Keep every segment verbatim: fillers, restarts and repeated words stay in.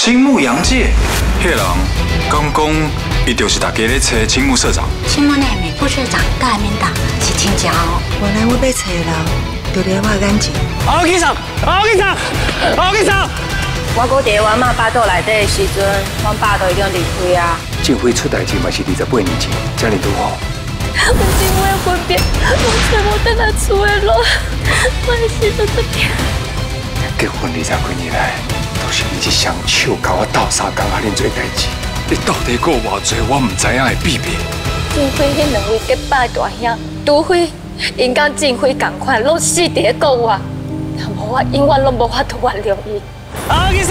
青木洋介，迄人刚讲，伊就是大家咧找青木社长。 青木内面副社长甲民党是亲家哦。 原来我要找的人，就伫我眼前。 好警察，好警察，好警察！ 我搁伫我妈巴肚内底的时阵，阮爸都已经离开啊。 静辉出代志嘛是二十八年前，遮尔拄好。 我因为分别，我找无等来厝的路，我死到这边。 结婚二十几年来，都是你一双手甲我斗相共啊，恁做代志。你到底有偌济我唔知影的秘密？ 静辉迄两位结拜大兄，除非因甲静辉同款，拢死伫咧国外，若无我永远拢无法度原谅伊。 好警察！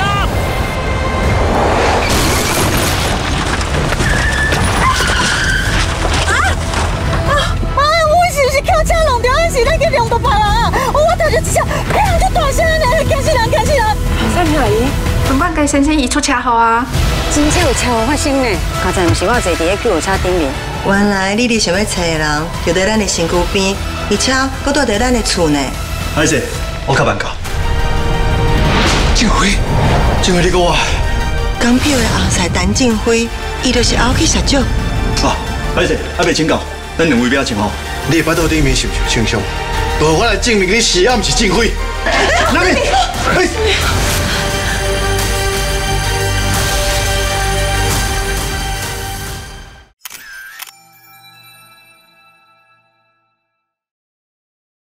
跳车弄掉，还是咱去弄到别人啊！我头就一下，别人就大声嘞，惊死人，惊死人！ 啥物阿姨？本馆该先生伊出车祸啊！ 真正有车祸发生呢？刚才毋是我坐伫咧救护车顶面。 原来你伫想要找的人，就在咱的身躯边，而且搁住在咱的厝呢。 歹势，我较慢教。 静辉， 静辉，你跟我。 港票的红菜陈静辉，伊就是后去社长。 啊，歹势，还袂请教，咱两位表情吼。你巴肚顶面受受轻伤，就我来证明你是啊，毋是静辉。哪边？哎。